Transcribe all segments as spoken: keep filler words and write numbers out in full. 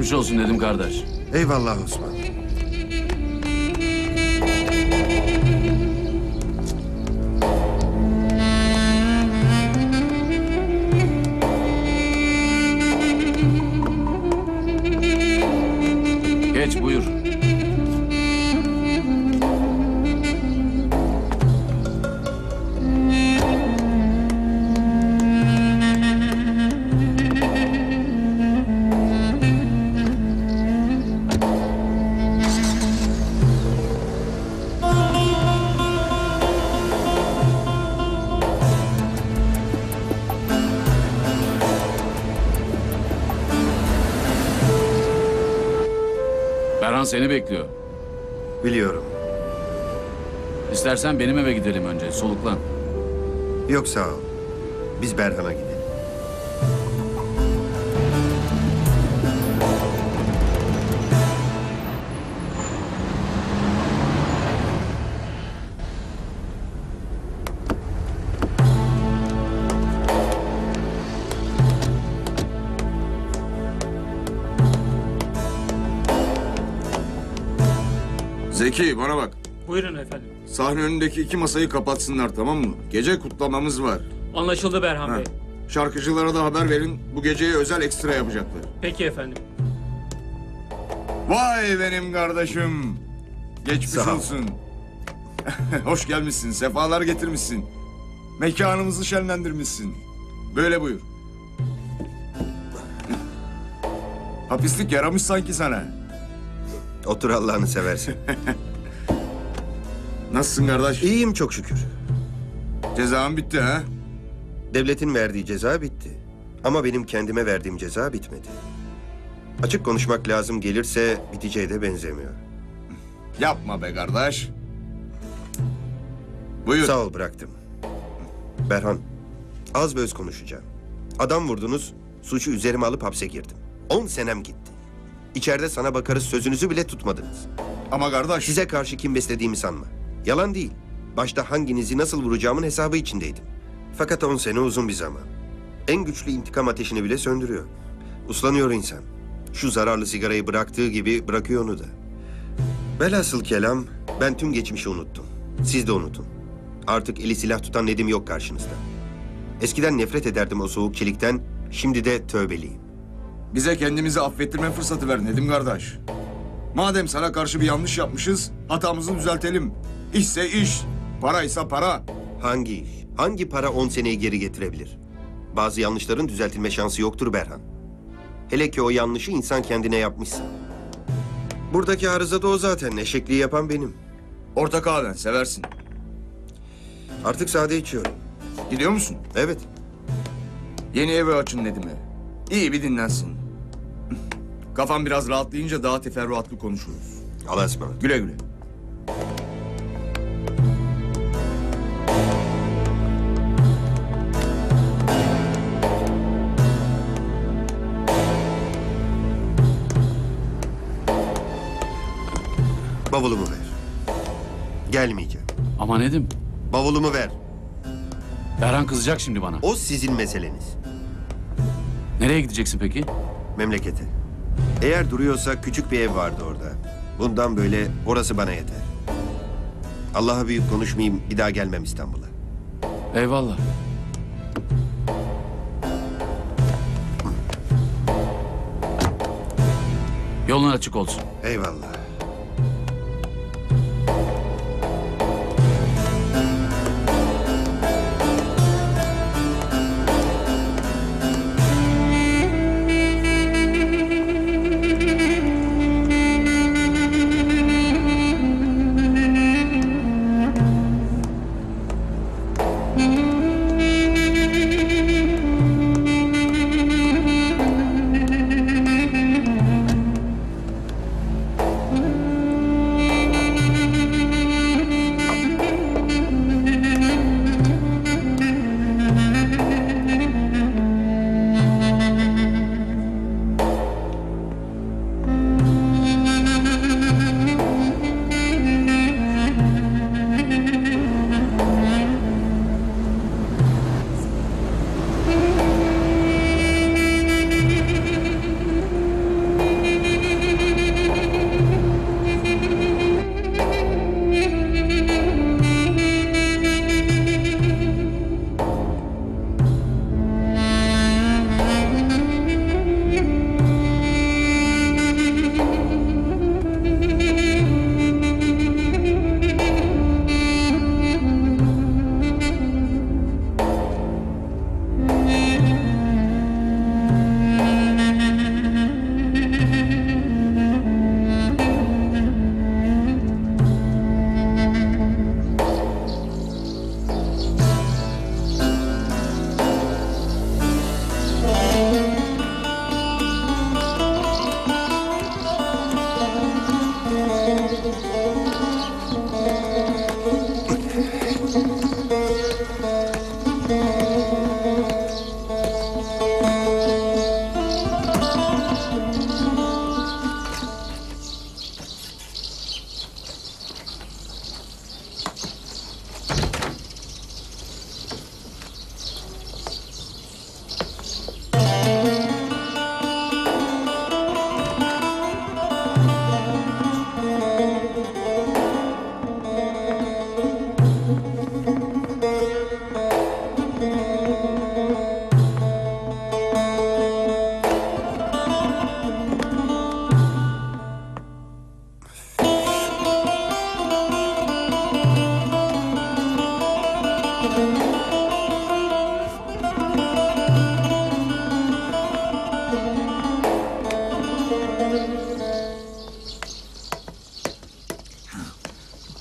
Geçmiş olsun dedim kardeş. Eyvallah Osman. Geç buyur. Berhan seni bekliyor. Biliyorum. İstersen benim eve gidelim önce. Soluklan. Yok sağ ol. Biz Berhan'a gidelim. Zeki bana bak. Buyurun efendim. Sahne önündeki iki masayı kapatsınlar, tamam mı? Gece kutlamamız var. Anlaşıldı Berhan Ha. Bey. Şarkıcılara da haber verin. Bu geceye özel ekstra yapacaklar. Peki efendim. Vay benim kardeşim. Geçmiş Sağ ol. olsun. Hoş gelmişsin. Sefalar getirmişsin. Mekanımızı şenlendirmişsin. Böyle buyur. Hapislik yaramış sanki sana. Otur Allah'ını seversen. Nasılsın kardeş? İyiyim çok şükür. Cezan bitti ha? Devletin verdiği ceza bitti. Ama benim kendime verdiğim ceza bitmedi. Açık konuşmak lazım gelirse biteceğe de benzemiyor. Yapma be kardeş. Buyur. Sağ ol bıraktım. Berhan, az ve öz konuşacağım. Adam vurdunuz, suçu üzerime alıp hapse girdim. On senem gitti. İçeride sana bakarız sözünüzü bile tutmadınız. Ama kardeş. Size karşı kim beslediğimi sanma. Yalan değil. Başta hanginizi nasıl vuracağımın hesabı içindeydim. Fakat on sene uzun bir zaman. En güçlü intikam ateşini bile söndürüyor. Uslanıyor insan. Şu zararlı sigarayı bıraktığı gibi bırakıyor onu da. Velhasıl kelam, ben tüm geçmişi unuttum. Siz de unutun. Artık eli silah tutan Nedim yok karşınızda. Eskiden nefret ederdim o soğuk çelikten, şimdi de tövbeliyim. Bize kendimizi affettirme fırsatı ver Nedim kardeş. Madem sana karşı bir yanlış yapmışız, hatamızı düzeltelim. İşse iş, paraysa para. Hangi iş, hangi para on seneyi geri getirebilir? Bazı yanlışların düzeltilme şansı yoktur Berhan. Hele ki o yanlışı insan kendine yapmışsa. Buradaki arıza da o zaten, eşekliği yapan benim. Orta kahven seversin. Artık sade içiyorum. Gidiyor musun? Evet. Yeni evi açın Nedim'e. İyi bir dinlensin. Kafam biraz rahatlayınca daha teferruatlı konuşuruz. Allah'a ısmarladık. Güle güle. Bavulumu ver. Gelmeyeceğim. Ama Nedim, Bavulumu ver. Berhan kızacak şimdi bana. O sizin meseleniz. Nereye gideceksin peki? Memlekete. Eğer duruyorsa küçük bir ev vardı orada. Bundan böyle orası bana yeter. Allah'a büyük konuşmayayım, bir daha gelmem İstanbul'a. Eyvallah. Yolun açık olsun. Eyvallah.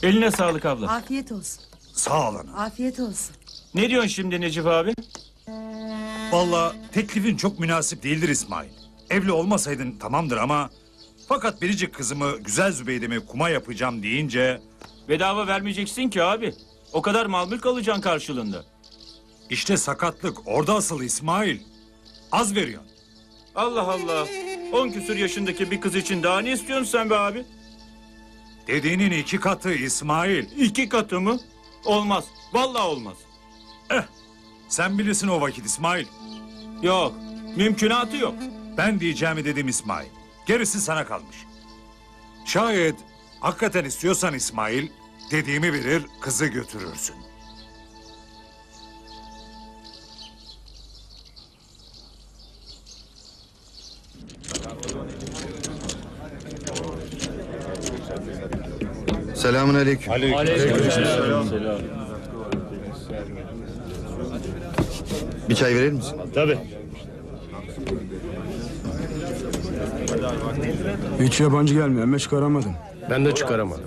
Eline sağlık abla. Afiyet olsun. Sağ ol ana. Afiyet olsun. Ne diyorsun şimdi Necip abi? Vallahi teklifin çok münasip değildir İsmail. Evli olmasaydın tamamdır ama... Fakat biricik kızımı, güzel Zübeyde'mi kuma yapacağım deyince... Bedava vermeyeceksin ki abi. O kadar mal mülk alacaksın karşılığında. İşte sakatlık orada asıl İsmail. Az veriyorsun. Allah Allah. On küsur yaşındaki bir kız için daha ne istiyorsun sen be abi? Dediğinin iki katı İsmail. İki katı mı? Olmaz. Vallahi olmaz. Sen bilirsin o vakit İsmail. Yok. Mümkünatı yok. Ben diyeceğimi dedim İsmail. Gerisi sana kalmış. Şayet hakikaten istiyorsan İsmail... dediğimi verir, kızı götürürsün. Selamun aleyküm. Bir çay verir misin? Tabii. Hiç yabancı gelmiyor ama çıkaramadım. Ben de çıkaramadım.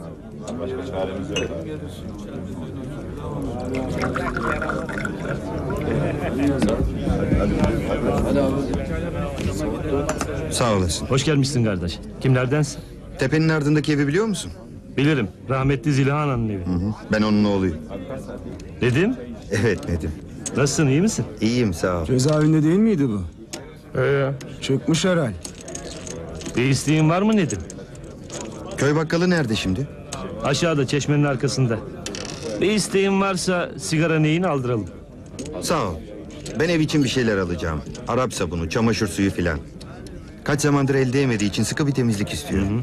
Sağ olasın. Hoş gelmişsin kardeş. Kimlerdensin? Tepenin ardındaki evi biliyor musun? Bilirim. Rahmetli Ziliha Ana'nın evi. Ben onun oğluyum. Nedim? Evet Nedim. Nasılsın, iyi misin? İyiyim sağ ol. Cezaevinde değil miydi bu? Ee, Çıkmış herhal. bir isteğin var mı Nedim? Köy bakkalı nerede şimdi? Aşağıda, çeşmenin arkasında. Bir isteğin varsa sigara neyini aldıralım. Sağ ol. Ben ev için bir şeyler alacağım. Arap sabunu, çamaşır suyu filan. Kaç zamandır el değmediği için sıkı bir temizlik istiyorum.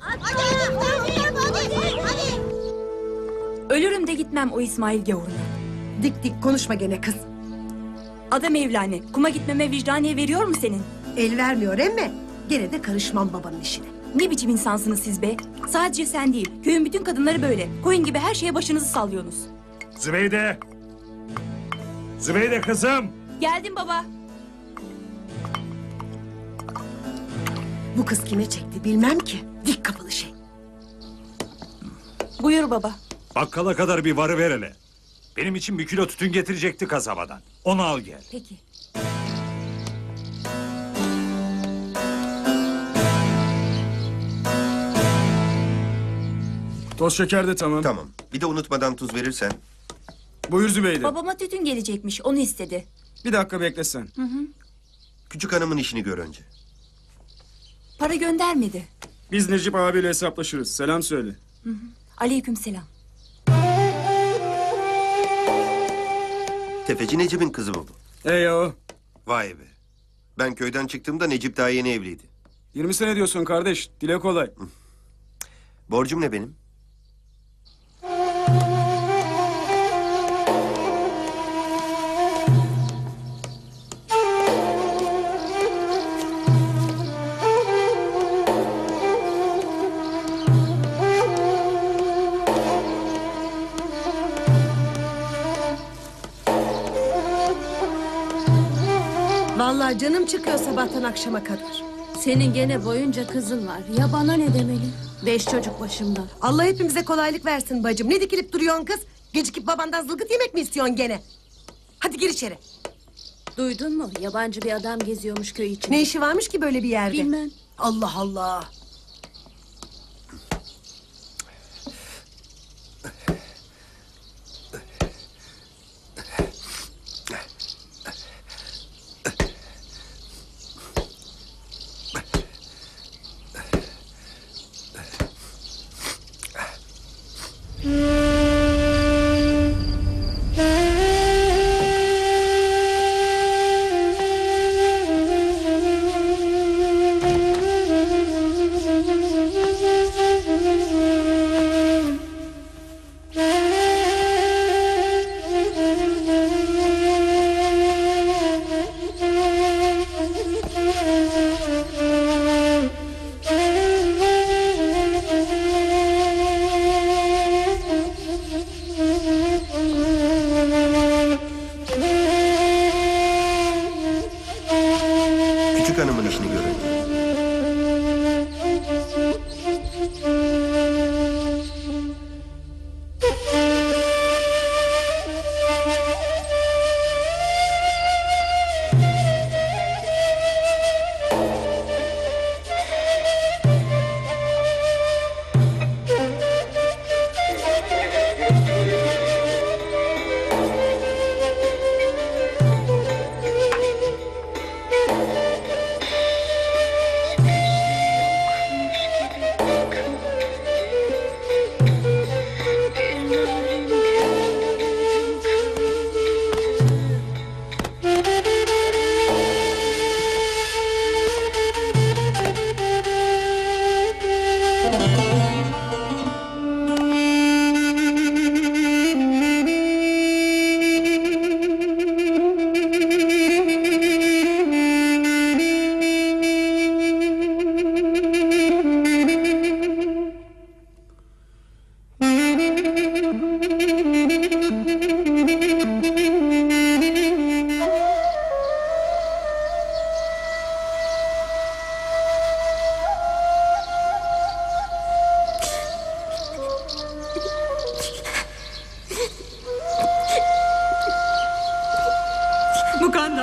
Ölürüm de gitmem o İsmail gavuruna. Dik dik konuşma gene kız. Adam evlane. Kuma gitmeme vicdaniye veriyor mu senin? El vermiyor emme. Gene de karışmam babanın işine. Ne biçim insansınız siz be? Sadece sen değil. Köyün bütün kadınları böyle. Koyun gibi her şeye başınızı sallıyorsunuz. Zübeyde! Zübeyde kızım! Geldim baba. Bu kız kime çekti bilmem ki. Dik kafalı şey. Buyur baba. Bakkala kadar bir varı ver hele. Benim için bir kilo tütün getirecekti kasabadan. Onu al gel. Peki. Toz şeker de tamam. Tamam. Bir de unutmadan tuz verirsen. Buyur Zübeyde. Babama tütün gelecekmiş. Onu istedi. Bir dakika beklesen. Küçük hanımın işini gör önce. Para göndermedi. Biz Necip abiyle hesaplaşırız. Selam söyle. Aleykümselam. Tefeci Necip'in kızı bu. Ey o. Vay be. Ben köyden çıktığımda Necip daha yeni evliydi. yirmi sene diyorsun kardeş. Dile kolay. Borcum ne benim? Vallahi canım çıkıyor sabahtan akşama kadar. Senin gene boyunca kızın var. Ya bana ne demeli? Beş çocuk başımda. Allah hepimize kolaylık versin bacım. Ne dikilip duruyorsun kız? Gecikip babandan zılgıt yemek mi istiyorsun gene? Hadi gir içeri. Duydun mu? Yabancı bir adam geziyormuş köy içinde. Ne işi varmış ki böyle bir yerde? Bilmem. Allah Allah. Küçük hanımın işini gör önce.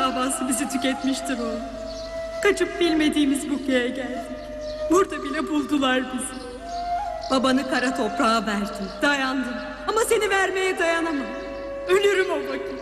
davası bizi tüketmiştir oğlum. Kaçıp bilmediğimiz bu köye geldik. Burada bile buldular bizi. Babanı kara toprağa verdim, dayandım. Ama seni vermeye dayanamam. Ölürüm o vakit.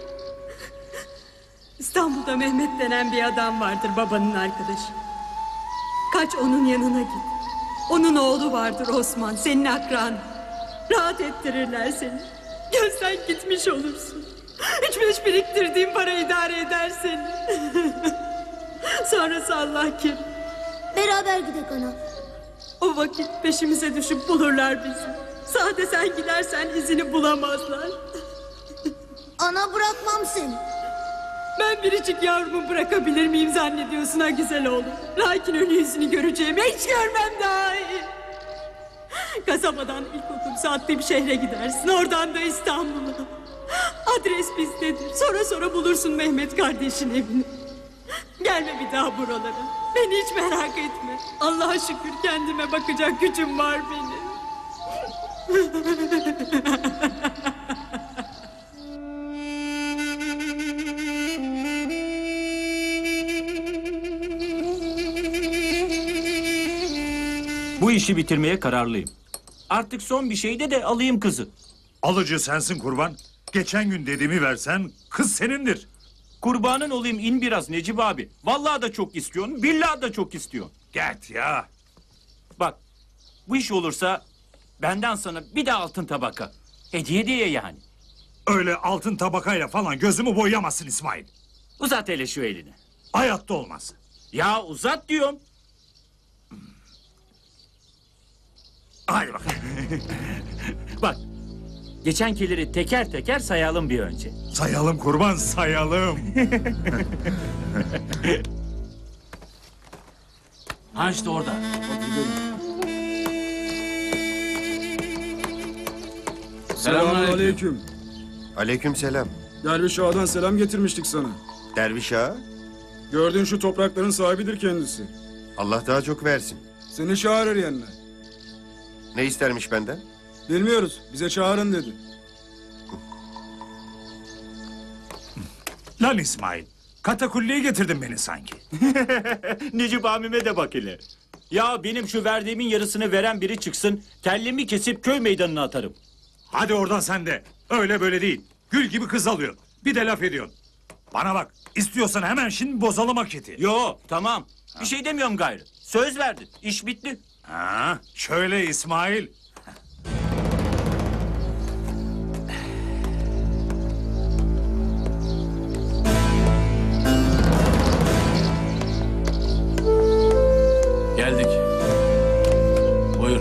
İstanbul'da Mehmet denen bir adam vardır, babanın arkadaşı. Kaç onun yanına git. Onun oğlu vardır Osman, senin akran. Rahat ettirirler seni. Gelsen gitmiş olursun. Üç beş biriktirdiğin para idare eder seni. Sonrası Allah kim? Beraber gidek ana. O vakit peşimize düşüp bulurlar bizi. Sade sen gidersen izini bulamazlar. Ana bırakmam seni. Ben biricik yavrumu bırakabilir miyim zannediyorsun ha güzel oğlum? Lakin ölü yüzünü göreceğime hiç görmem daha iyi. Kasabadan ilkokul saatte bir şehre gidersin. Oradan da İstanbul'a. Adres bizdedir. Sonra sonra bulursun Mehmet kardeşin evini. Gelme bir daha buralara. Beni hiç merak etme. Allah'a şükür kendime bakacak gücüm var benim. Bu işi bitirmeye kararlıyım. Artık son bir şeyde de alayım kızı. Alıcı sensin kurban. Geçen gün dediğimi versen kız senindir. Kurbanın olayım in biraz Necip abi. Vallahi da çok istiyorsun, billahi da çok istiyorsun. Git ya. Bak, bu iş olursa benden sana bir de altın tabaka. Hediye diye yani. Öyle altın tabakayla falan gözümü boyayamazsın İsmail. Uzat hele şu elini. Hayatta olmaz. Ya uzat diyorum. Hadi bakalım. Bak, geçenkileri teker teker sayalım bir önce. Sayalım kurban, sayalım. Ha işte orada. Selamünaleyküm. Aleyküm selam. Derviş Ağa'dan selam getirmiştik sana. Derviş ağa, Gördüğün şu toprakların sahibidir kendisi. Allah daha çok versin. Seni çağırır yanına. Ne istermiş benden? Bilmiyoruz. Bize çağırın dedi. Lan İsmail, katakulliye getirdin beni sanki. Necip abime de bak hele. Ya benim şu verdiğimin yarısını veren biri çıksın, kellemi kesip köy meydanına atarım. Hadi oradan sen de. Öyle böyle değil. Gül gibi kız alıyorsun. Bir de laf ediyorsun. Bana bak, istiyorsan hemen şimdi bozalım aketi. Yo, tamam. Bir şey demiyorum gayrı. Söz verdin, iş bitti. Ha, şöyle İsmail. Geldik. Buyur.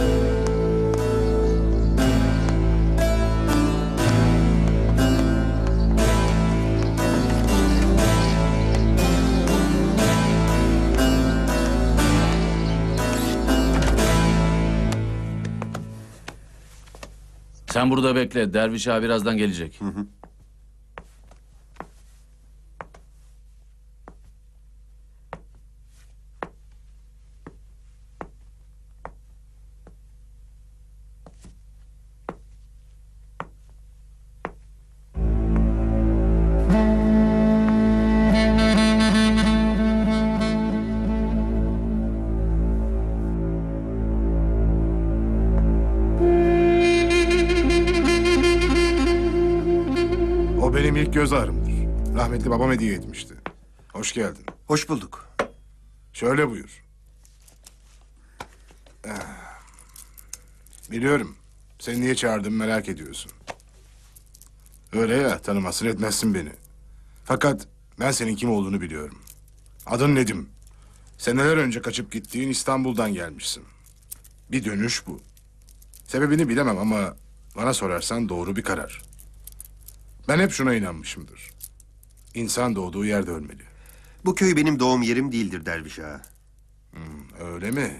Sen burada bekle. Derviş ağa birazdan gelecek. Hı hı. O benim ilk göz ağrımdır. Rahmetli babam hediye etmişti. Hoş geldin. Hoş bulduk. Şöyle buyur. Ah. Biliyorum. Seni niye çağırdım merak ediyorsun. Öyle ya, tanımazsın etmezsin beni. Fakat ben senin kim olduğunu biliyorum. Adın Nedim. Seneler önce kaçıp gittiğin İstanbul'dan gelmişsin. Bir dönüş bu. Sebebini bilemem ama bana sorarsan doğru bir karar. Ben hep şuna inanmışımdır. İnsan doğduğu yerde ölmeli. Bu köy benim doğum yerim değildir Derviş ağa. Hmm, öyle mi?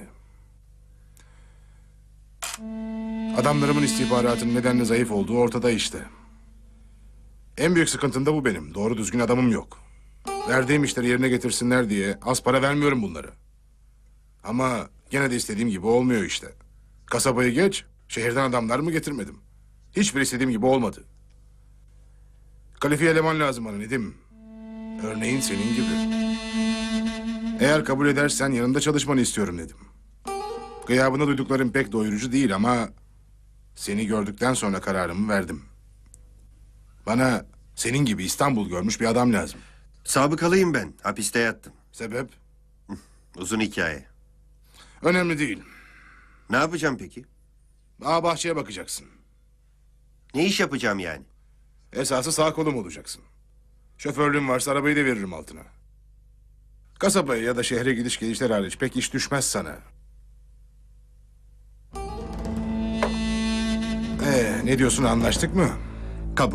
Adamlarımın istihbaratının nedenle zayıf olduğu ortada işte. En büyük sıkıntım da bu benim. Doğru düzgün adamım yok. Verdiğim işleri yerine getirsinler diye az para vermiyorum bunları. Ama gene de istediğim gibi olmuyor işte. Kasabayı geç, şehirden adamlar mı getirmedim? Hiçbir istediğim gibi olmadı. Kalifiye eleman lazım bana Nedim. Örneğin senin gibi. Eğer kabul edersen yanında çalışmanı istiyorum dedim. Gıyabında duyduklarım pek doyurucu değil ama... ...seni gördükten sonra kararımı verdim. Bana senin gibi İstanbul görmüş bir adam lazım. Sabıkalıyım ben. Hapiste yattım. Sebep? Uzun hikaye. Önemli değil. Ne yapacağım peki? Bağ bahçeye bakacaksın. Ne iş yapacağım yani? Esası sağ kolum olacaksın. Şoförlüğün varsa arabayı da veririm altına. Kasabaya ya da şehre gidiş gelişler hariç pek iş düşmez sana. Ee, ne diyorsun, anlaştık mı? Kabul.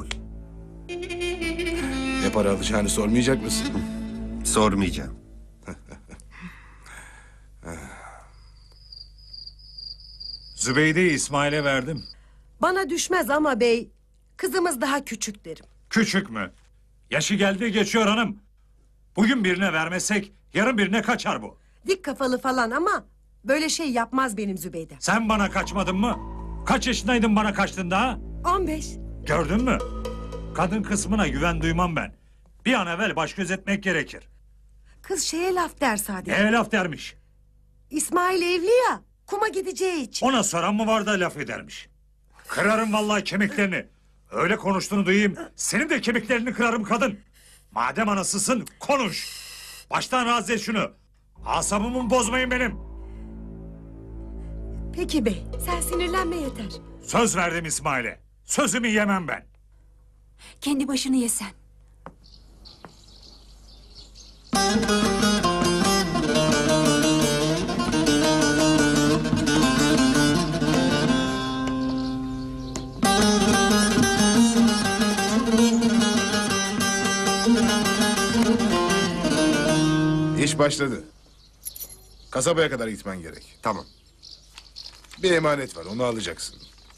Ne para alacağını sormayacak mısın? Sormayacağım. Zübeyde'yi İsmail'e verdim. Bana düşmez ama bey, kızımız daha küçük derim. Küçük mü? Yaşı geldi geçiyor hanım. Bugün birine vermesek yarın birine kaçar bu. Dik kafalı falan ama böyle şey yapmaz benim Zübeyde. Sen bana kaçmadın mı? Kaç yaşındaydın bana kaçtığında ha? On beş. Gördün mü? Kadın kısmına güven duymam ben. Bir an evvel baş göz etmek gerekir. Kız şeye laf der sadece. Ne laf dermiş? İsmail evli ya, kuma gideceği için. Ona soran mı var da laf edermiş? Kırarım vallahi kemiklerini. Öyle konuştuğunu duyayım. Senin de kemiklerini kırarım kadın. Madem anasısın konuş. Baştan razı et şunu. Asabımı bozmayın benim. Peki bey, sen sinirlenme yeter. Söz verdim İsmail'e. Sözümü yemem ben. Kendi başını yesen. İş başladı. Kasabaya kadar gitmen gerek. Tamam. Bir emanet var, onu alacaksın.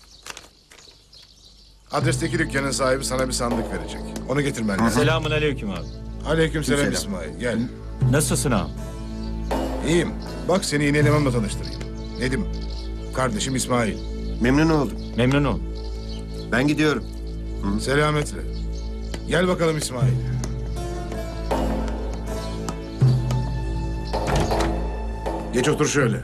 Adresteki dükkanın sahibi sana bir sandık verecek. Onu getirmen lazım. Selamun aleyküm abi. Aleykümselam Selam. İsmail, gel. Nasılsın ağam? İyiyim. Bak seni yeni elememle tanıştırayım. Nedim, kardeşim İsmail. Memnun oldum. Memnun oldum. Ben gidiyorum. Selametle. Gel bakalım İsmail. Geç otur şöyle.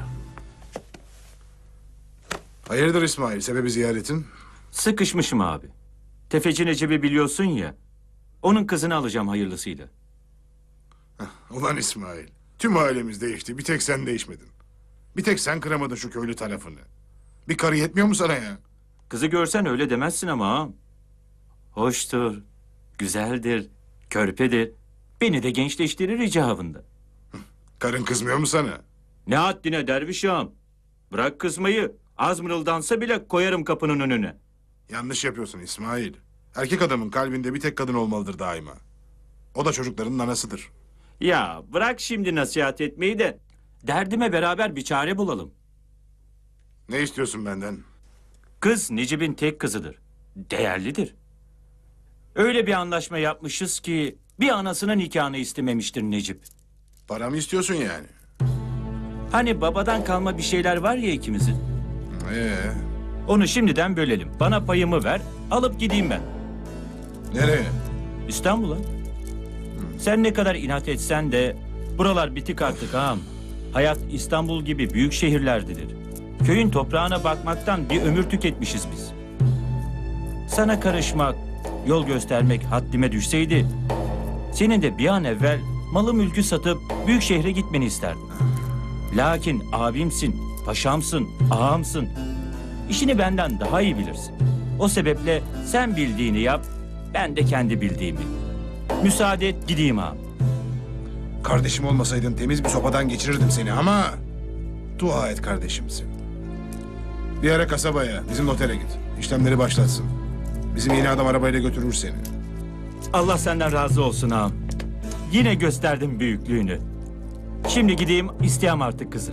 Hayırdır İsmail, sebebi ziyaretin? Sıkışmışım abi. Tefeci Necip'i biliyorsun ya. Onun kızını alacağım hayırlısıyla. Ulan İsmail, tüm ailemiz değişti, bir tek sen değişmedin. Bir tek sen kıramadın şu köylü tarafını. Bir karı yetmiyor mu sana ya? Kızı görsen öyle demezsin ama ağam. Hoştur, güzeldir, körpedir. Beni de gençleştirir icabında. Karın kızmıyor mu sana? Ne haddine derviş ağam. Bırak kızmayı. Az mırıldansa bile koyarım kapının önüne. Yanlış yapıyorsun İsmail. Erkek adamın kalbinde bir tek kadın olmalıdır daima. O da çocuklarının anasıdır. Ya bırak şimdi nasihat etmeyi de derdime beraber bir çare bulalım. Ne istiyorsun benden? Kız Necip'in tek kızıdır. Değerlidir. Öyle bir anlaşma yapmışız ki bir anasının nikahını istememiştir Necip. Para mı istiyorsun yani? Hani babadan kalma bir şeyler var ya ikimizin. Ee, Onu şimdiden bölelim. Bana payımı ver, alıp gideyim ben. nereye? İstanbul'a. Sen ne kadar inat etsen de buralar bitik artık ağam. Hayat İstanbul gibi büyük şehirlerdedir. Köyün toprağına bakmaktan bir ömür tüketmişiz biz. Sana karışmak, yol göstermek haddime düşseydi, senin de bir an evvel malı mülkü satıp büyük şehre gitmeni isterdim. Lakin abimsin, paşamsın, ağamsın. İşini benden daha iyi bilirsin. O sebeple sen bildiğini yap, ben de kendi bildiğimi. Müsaade et gideyim ağam. Kardeşim olmasaydın temiz bir sopadan geçirirdim seni ama... Dua et kardeşimsin. Bir ara kasabaya, bizim notere git. İşlemleri başlatsın. Bizim yeni adam arabayla götürür seni. Allah senden razı olsun ağam. Yine gösterdim büyüklüğünü. Şimdi gideyim isteyem artık kızı.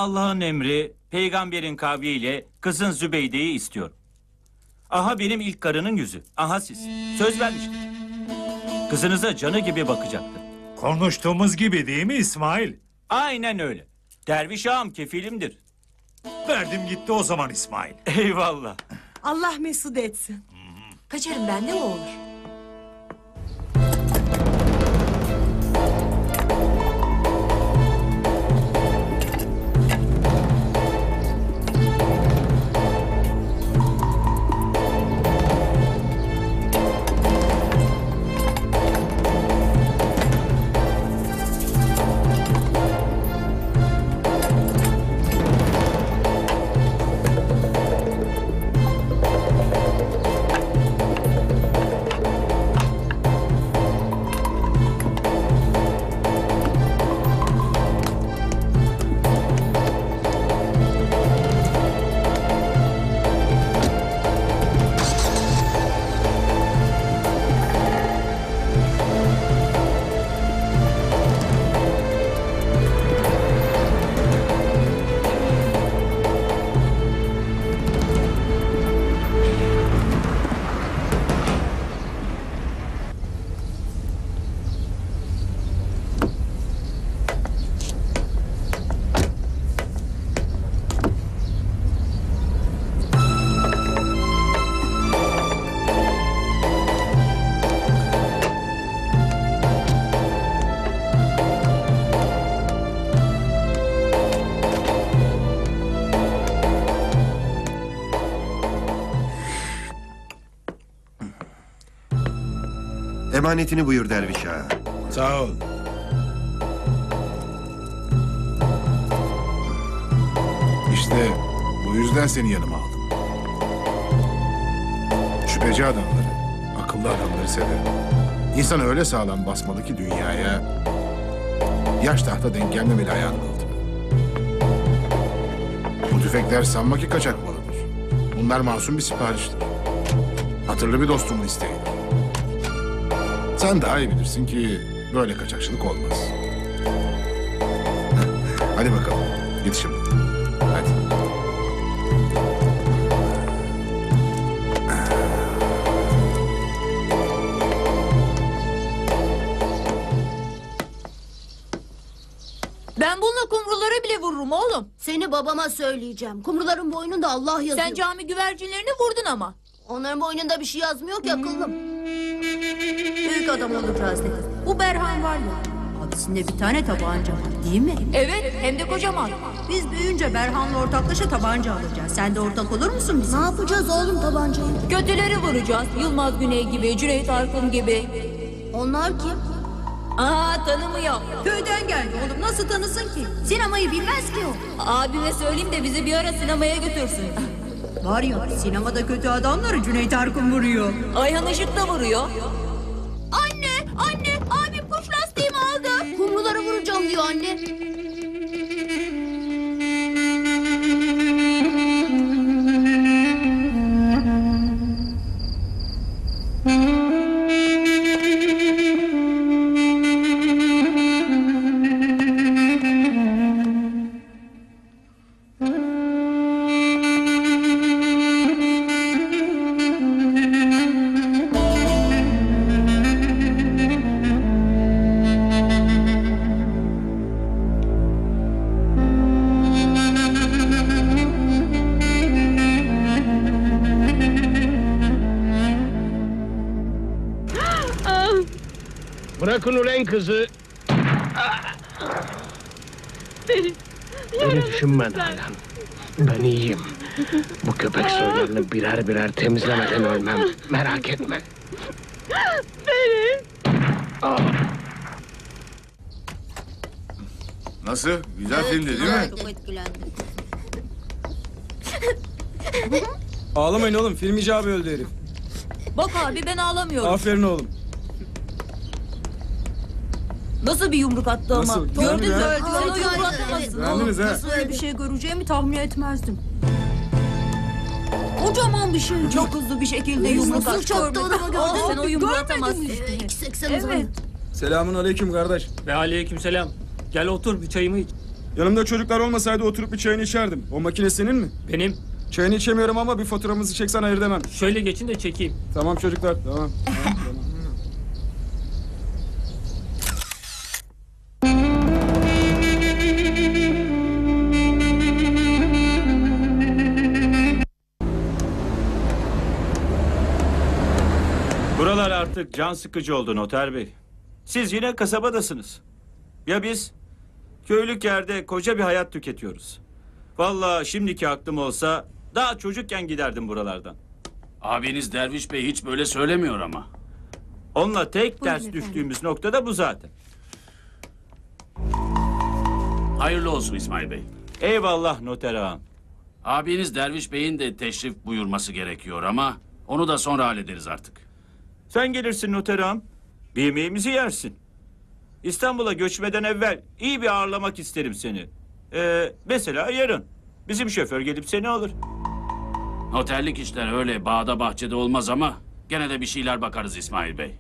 Allah'ın emri, peygamberin kavliyle kızın Zübeyde'yi istiyorum. Aha benim ilk karının yüzü. Aha siz. Söz vermiştim. Kızınıza canı gibi bakacaktır. Konuştuğumuz gibi değil mi İsmail? Aynen öyle. Derviş ağam kefilimdir. Verdim gitti o zaman İsmail. Eyvallah. Allah mesut etsin. Kaçarım ben de o olur. Emanetini buyur derviş ağa. Sağ ol. İşte bu yüzden seni yanıma aldım. Şüpheci adamları, akıllı adamları severim. İnsan öyle sağlam basmalı ki dünyaya, yaş tahta denk gelmemeli ayağının altına. Bu tüfekler sanma ki kaçak malıdır. Bunlar masum bir sipariştir. Hatırlı bir dostumun isteğidir. Sen daha iyi bilirsin ki böyle kaçakçılık olmaz. Hadi bakalım, git şimdi. Hadi. Ben bununla kumrulara bile vururum oğlum. Seni babama söyleyeceğim. Kumruların boynunda Allah yazıyor. Sen cami güvercinlerini vurdun ama. Onların boynunda bir şey yazmıyor ki akıllım. Büyük adam olacağız dedi. Bu Berhan var ya. Abisinde bir tane tabanca var değil mi? Evet, hem de kocaman. Biz büyüyünce Berhan'la ortaklaşa tabanca alacağız. Sen de ortak olur musun bize? Ne yapacağız oğlum tabancayı? Kötüleri vuracağız. Yılmaz Güney gibi, Cüneyt Arkın gibi. Onlar kim? Aa, tanımıyor. Köyden geldi oğlum. Nasıl tanısın ki? Sinemayı bilmez ki o. Abime söyleyeyim de bizi bir ara sinemaya götürsün. Var ya sinemada kötü adamları Cüneyt Arkın vuruyor. Ayhan Işık da vuruyor. Anne! Anne! Abim kuş lastiğimi aldı. Kumruları vuracağım diyor anne. Bırakın ulen kızı. Beni düşünme Nalan. Ben iyiyim. Bu köpek soylarını birer birer temizlemeden ölmem. Merak etme. Beni. Nasıl? Güzel filmdi değil mi? Çok etkilendim. Ağlamayın oğlum. Film icabı öldü herif. Bak abi ben ağlamıyorum. Aferin oğlum. Nasıl bir yumruk attı ama. Nasıl? Gördün mü? Güzel Sen o mi? yumruğu atamazsın. Beğendiniz ha? Nasıl öyle bir şey göreceğimi tahmin etmezdim. Kocaman bir şey. Çok hızlı bir şekilde yumruk Nasıl attı. çarptı adamı gördün mü? Sen o yumruğu Görmedin atamazsın. mi? Ee, iki seksen Evet. Selamun aleyküm kardeş. Ve aleykümselam. Gel otur bir çayımı iç. Yanımda çocuklar olmasaydı oturup bir çayını içerdim. O makine senin mi? Benim. Çayını içemiyorum ama bir faturamızı çeksen hayır demem. Şöyle geçin de çekeyim. Tamam çocuklar, tamam. tamam, tamam. Buralar artık can sıkıcı oldu noter bey. Siz yine kasabadasınız. Ya biz? Köylük yerde koca bir hayat tüketiyoruz. Vallahi şimdiki aklım olsa daha çocukken giderdim buralardan. Abiniz Derviş Bey hiç böyle söylemiyor ama. Onunla tek Buyurun ters efendim. düştüğümüz nokta da bu zaten. Hayırlı olsun İsmail Bey. Eyvallah noter ağam. Abiniz Derviş Bey'in de teşrif buyurması gerekiyor ama onu da sonra hallederiz artık. Sen gelirsin noter ağam. Bir yemeğimizi yersin. İstanbul'a göçmeden evvel iyi bir ağırlamak isterim seni. Ee, mesela yarın. Bizim şoför gelip seni alır. Noterlik işler öyle bağda bahçede olmaz ama gene de bir şeyler bakarız İsmail Bey.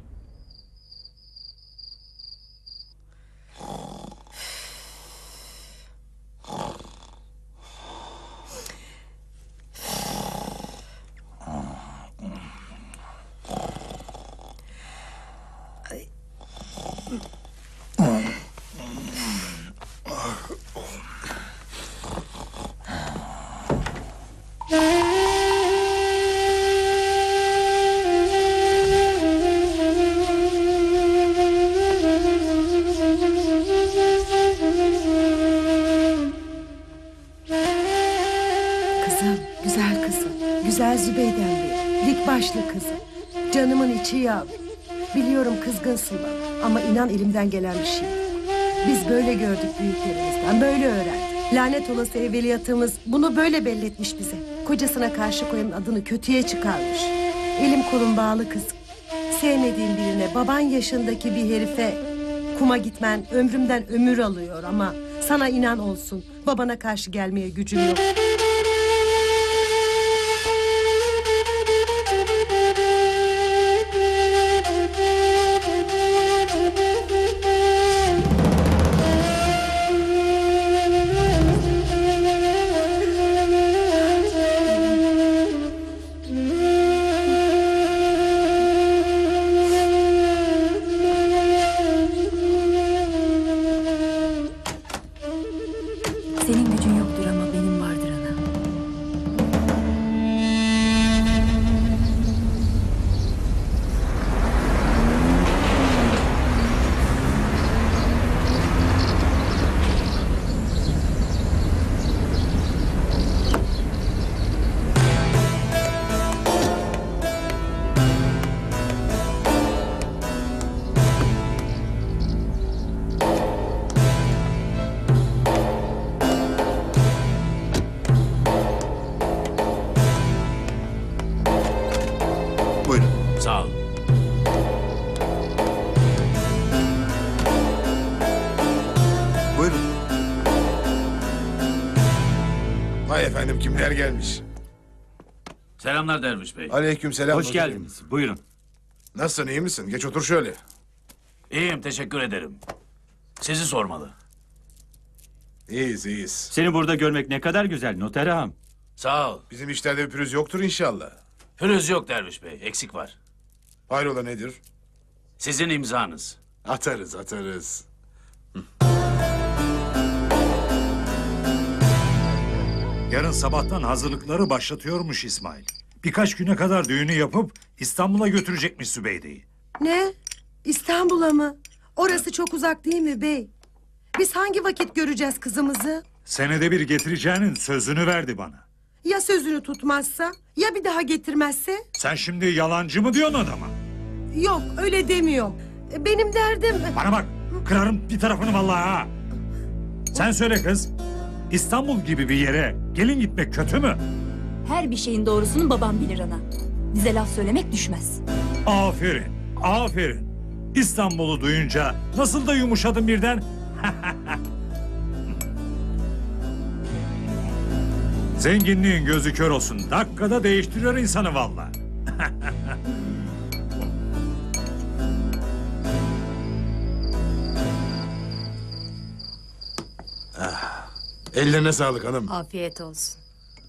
Kızım, güzel kızım. Güzel Zübeyden Bey. Dik başlı kızım. Canımın içi yavrum. Biliyorum kızgınsın bana ama inan elimden gelen bir şey. Biz böyle gördük büyüklerimizden, böyle öğrendik. Lanet olası evveliyatımız bunu böyle belli etmiş bize. Kocasına karşı koyanın adını kötüye çıkarmış. Elim kolum bağlı kızım. Sevmediğim birine, baban yaşındaki bir herife kuma gitmen ömrümden ömür alıyor ama sana inan olsun babana karşı gelmeye gücüm yok. Senin gücün yoktur ama benim vardır ana. Buyurun. Sağ ol. Buyurun. Vay efendim kimler gelmiş? Selamlar Derviş Bey. Aleykümselam. Hoş geldiniz. Buyurun. Nasılsın, iyi misin? Geç otur şöyle. İyiyim, teşekkür ederim. Sizi sormalı. İyiyiz, iyiyiz. Seni burada görmek ne kadar güzel noter ağam. Sağ ol. Bizim işlerde bir pürüz yoktur inşallah. Pürüz yok Derviş Bey, eksik var. Hayrola nedir? Sizin imzanız. Atarız, atarız. Yarın sabahtan hazırlıkları başlatıyormuş İsmail. Birkaç güne kadar düğünü yapıp İstanbul'a götürecekmiş Sübeyde'yi. Ne? İstanbul'a mı? Orası çok uzak değil mi bey? Biz hangi vakit göreceğiz kızımızı? Senede bir getireceğinin sözünü verdi bana. Ya sözünü tutmazsa? Ya bir daha getirmezse? Sen şimdi yalancı mı diyorsun adama? Yok öyle demiyorum. Benim derdim... Bana bak, kırarım bir tarafını vallahi ha. Sen söyle kız, İstanbul gibi bir yere gelin gitmek kötü mü? Her bir şeyin doğrusunu babam bilir ana. Bize laf söylemek düşmez. Aferin, aferin. İstanbul'u duyunca nasıl da yumuşadın birden? Zenginliğin gözü kör olsun. Dakikada değiştiriyor insanı vallahi. Ah. Ellerine sağlık hanım. Afiyet olsun.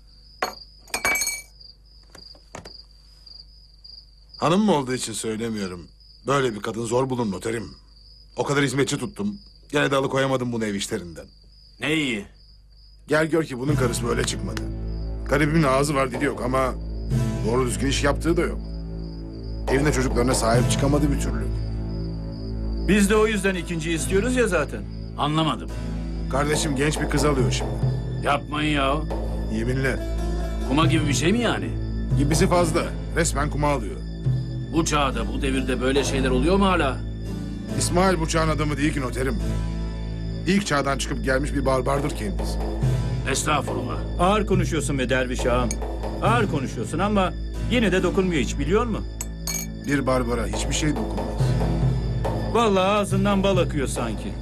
Hanım mı olduğu için söylemiyorum. Böyle bir kadın zor bulun noterim. O kadar hizmetçi tuttum. Gene de alıkoyamadım bunu ev işlerinden. Ne iyi. Gel gör ki bunun karısı böyle çıkmadı. Garibimin ağzı var dili yok ama doğru düzgün iş yaptığı da yok. Evine çocuklarına sahip çıkamadı bir türlü. Biz de o yüzden ikinci istiyoruz ya zaten. Anlamadım. Kardeşim genç bir kız alıyor şimdi. Yapmayın ya. Yeminle. Kuma gibi bir şey mi yani? Gibisi fazla. Resmen kuma alıyor. Bu çağda, bu devirde böyle şeyler oluyor mu hala? İsmail bu çağın adamı değil ki noterim. İlk çağdan çıkıp gelmiş bir barbardır kendisi. Estağfurullah. Ağır konuşuyorsun be derviş ağam. Ağır konuşuyorsun ama yine de dokunmuyor hiç, biliyor musun? Bir barbara hiçbir şey dokunmaz. Vallahi ağzından bal akıyor sanki.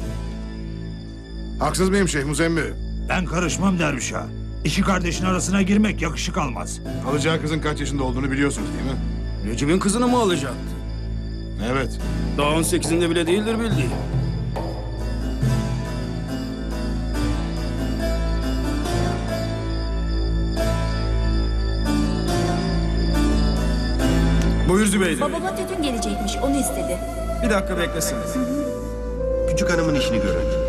Haksız mıyım Şeyh Muzemmi? Ben karışmam derviş ağa. İki kardeşin arasına girmek yakışık almaz. Alacağı kızın kaç yaşında olduğunu biliyorsunuz değil mi? Necip'in kızını mı alacaktı? Evet. Daha on sekizinde bile değildir bildiğin. Buyur Zübeyde. Babama tütün gelecekmiş, onu istedi. Bir dakika beklesiniz. Küçük hanımın işini görün.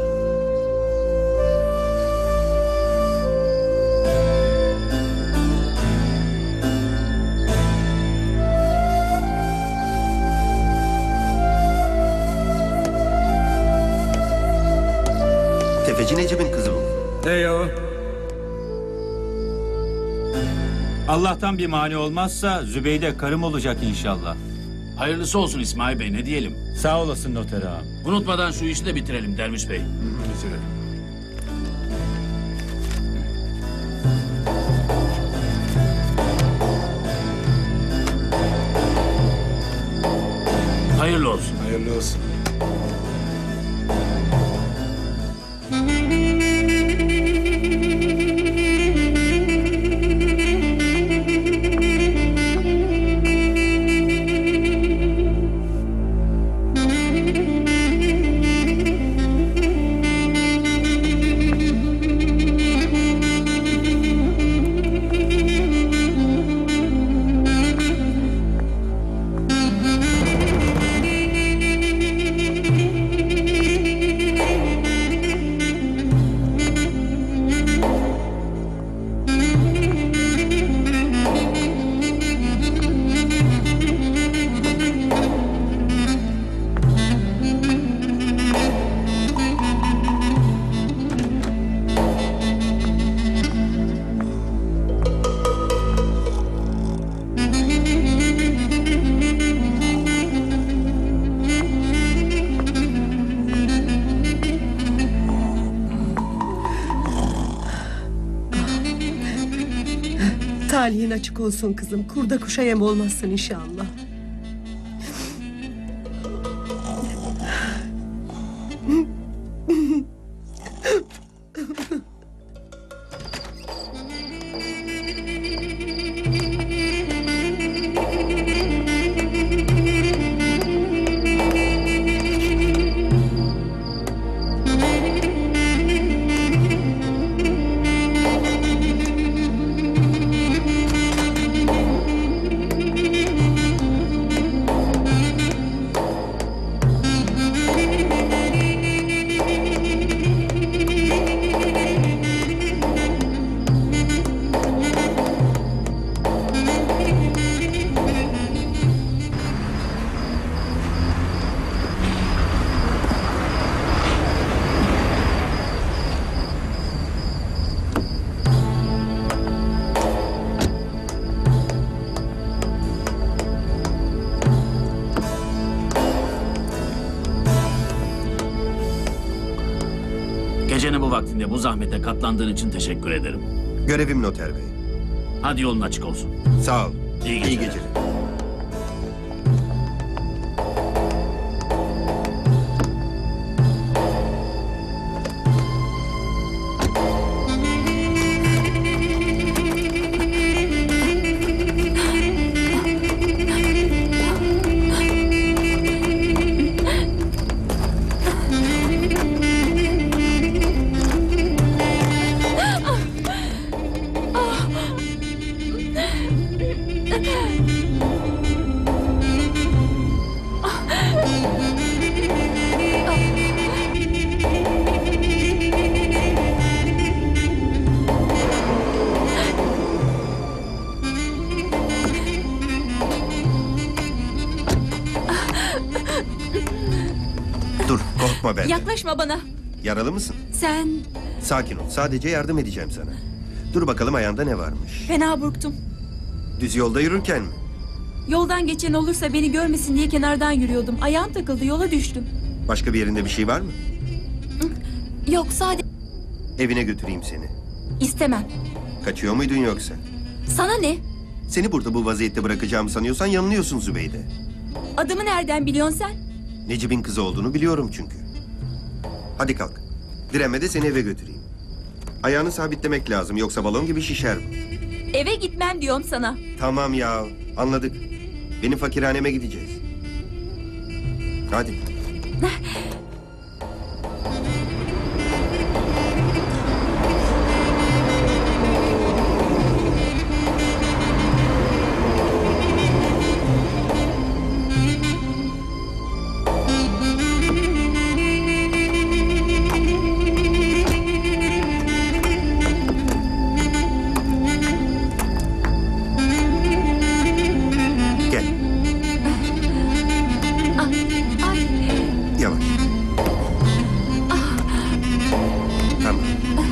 Tefeci Necip'in kızı bu. Hey o. Allah'tan bir mani olmazsa Zübeyde karım olacak inşallah. Hayırlısı olsun İsmail Bey, ne diyelim? Sağ olasın noter ağam. Unutmadan şu işi de bitirelim Derviş Bey. Bitirelim. Hayırlı olsun. Hayırlı olsun. Talihin açık olsun kızım. Kurda kuşa yem olmazsın inşallah. Gecenin bu vaktinde bu zahmete katlandığın için teşekkür ederim. Görevim noter bey. Hadi yolun açık olsun. Sağ ol. İyi İyi geceler. geceler. Dur, korkma benden. Yaklaşma bana. Yaralı mısın? Sen Sakin ol, sadece yardım edeceğim sana. Dur bakalım ayağında ne varmış? fena burktum. Düz yolda yürürken mi? Yoldan geçen olursa beni görmesin diye kenardan yürüyordum. Ayağım takıldı, yola düştüm. Başka bir yerinde bir şey var mı? Yok, sadece Evine götüreyim seni. istemem. Kaçıyor muydun yoksa? Sana ne? Seni burada bu vaziyette bırakacağımı sanıyorsan yanılıyorsun Zübeyde. Adımı nereden biliyorsun sen? Necip'in kızı olduğunu biliyorum çünkü. Hadi kalk. Direnme de seni eve götüreyim. Ayağını sabitlemek lazım yoksa balon gibi şişer bu. Eve gitmem diyorum sana. Tamam ya, anladık. Benim fakirhaneme gideceğiz. Hadi. Gel, Ay, yavaş. Tamam.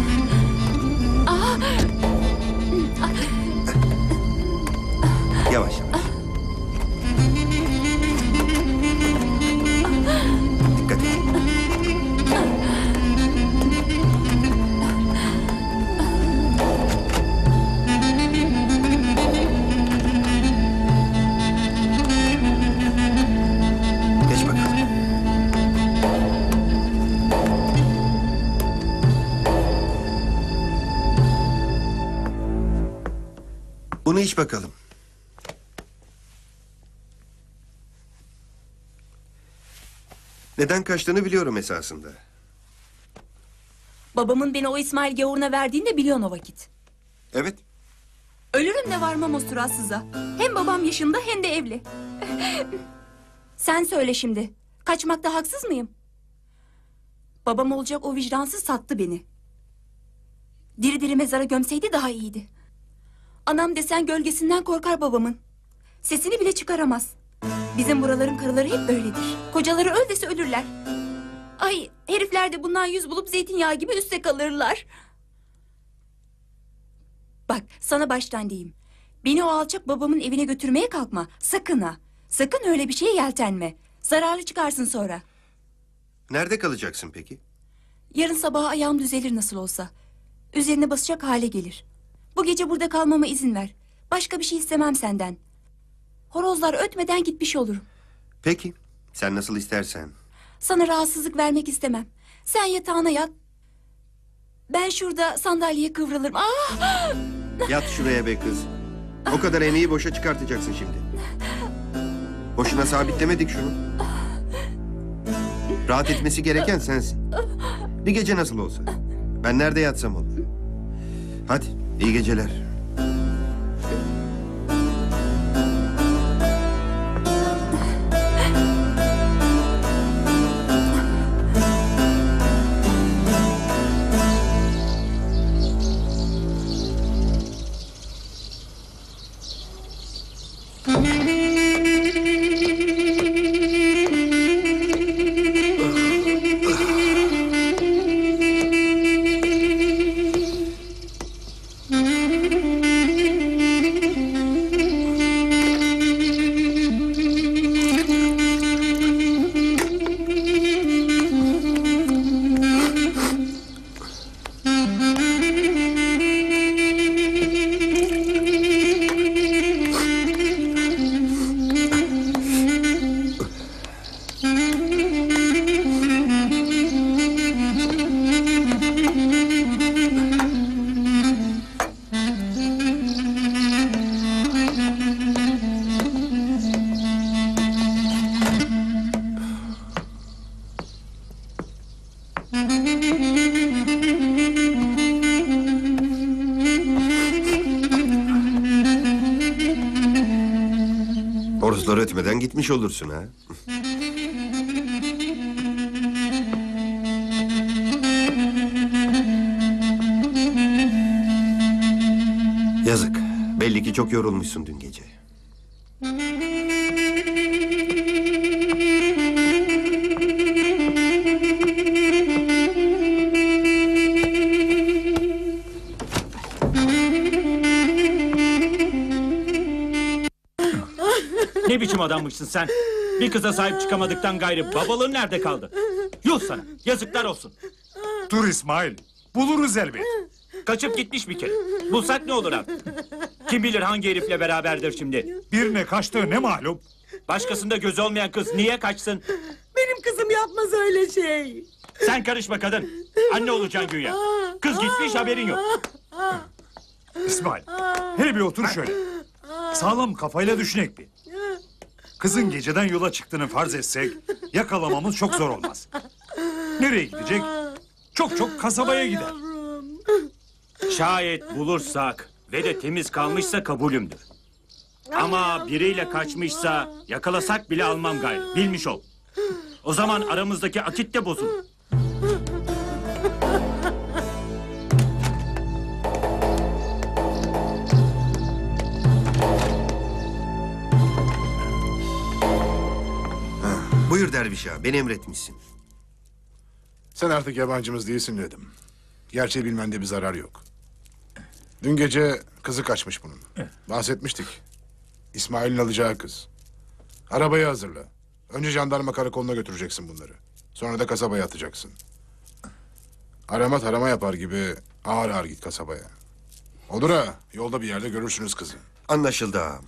Yavaş yavaş. Dikkat et. Geç bakalım. Bunu iç bakalım. Neden kaçtığını biliyorum esasında. babamın beni o İsmail gavuruna verdiğini de biliyorsun o vakit. Evet, Ölürüm de varmam o suratsıza. Hem babam yaşında hem de evli. Sen söyle şimdi. Kaçmakta haksız mıyım? Babam olacak o vicdansız sattı beni. Diri diri mezara gömseydi daha iyiydi. Anam desen gölgesinden korkar babamın. Sesini bile çıkaramaz. Bizim buraların karıları hep öyledir. Kocaları öl dese ölürler. Ay, herifler de bundan yüz bulup zeytinyağı gibi üste kalırlar. Bak, sana baştan diyeyim. Beni o alçak babamın evine götürmeye kalkma. Sakın ha. Sakın öyle bir şeye yeltenme. Zararlı çıkarsın sonra. nerede kalacaksın peki? Yarın sabaha ayağım düzelir nasıl olsa. Üzerine basacak hale gelir. Bu gece burada kalmama izin ver. Başka bir şey istemem senden. Horozlar ötmeden gitmiş olurum. Peki, sen nasıl istersen. Sana rahatsızlık vermek istemem. Sen yatağına yat. Ben şurada sandalyeye kıvrılırım. Ah! Yat şuraya be kız. O kadar emeği boşa çıkartacaksın şimdi. Boşuna sabitlemedik şunu. Rahat etmesi gereken sensin. Bir gece nasıl olsa. Ben nerede yatsam olur. Hadi, iyi geceler. Horozları ötmeden gitmiş olursun ha. Yazık. Belli ki çok yorulmuşsun dün gece. Ne biçim adammışsın sen? Bir kıza sahip çıkamadıktan gayrı babalığın nerede kaldı? Yuh sana, yazıklar olsun. Dur İsmail. Buluruz elbet. Kaçıp gitmiş bir kere. Bulsak ne olur artık? Kim bilir hangi herifle beraberdir şimdi? Birine kaçtığı ne malum? Başkasında gözü olmayan kız niye kaçsın? Benim kızım yapmaz öyle şey. Sen karışma kadın. Anne olacaksın güya. Kız gitmiş haberin yok. İsmail, hele bir otur şöyle. Sağlam kafayla düşünek bir. Kızın geceden yola çıktığını farz etsek yakalamamız çok zor olmaz. Nereye gidecek? Çok çok kasabaya gider. Şayet bulursak ve de temiz kalmışsa kabulümdür. Ama biriyle kaçmışsa yakalasak bile almam gayrı. Bilmiş ol. O zaman aramızdaki akit de bozulur. Buyur derviş ağa, beni emretmişsin. Sen artık yabancımız değilsin dedim. Gerçeği bilmende bir zarar yok. Dün gece kızı kaçmış bunun. Bahsetmiştik. İsmail'in alacağı kız. Arabayı hazırla. Önce jandarma karakoluna götüreceksin bunları. Sonra da kasabaya atacaksın. Arama tarama yapar gibi ağır ağır git kasabaya. Olur ha, yolda bir yerde görürsünüz kızı. Anlaşıldı ağam.